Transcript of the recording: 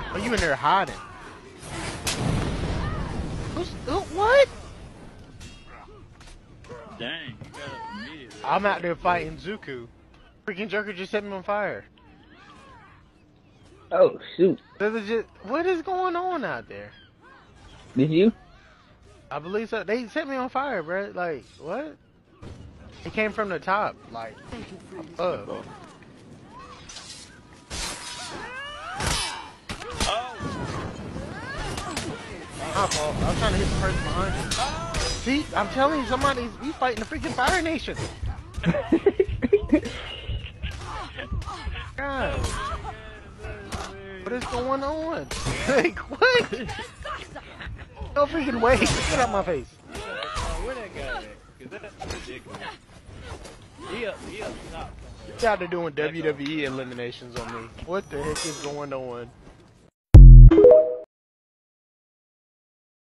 Are you in there hiding? What? Dang, you got up immediately. I'm out there fighting Zuku. Freaking Joker just set me on fire. Oh shoot! What is going on out there? Did you? I believe so. They set me on fire, bro. Like, what? It came from the top, like, up. My fault. I was trying to hit the person behind you. See, I'm telling you, he's fighting the freaking Fire Nation. God. What is going on? Like, what? No freaking way. Get out my face. Where that guy at? Cause that's ridiculous. He up top. He's out there doing WWE eliminations on me. What the heck is going on?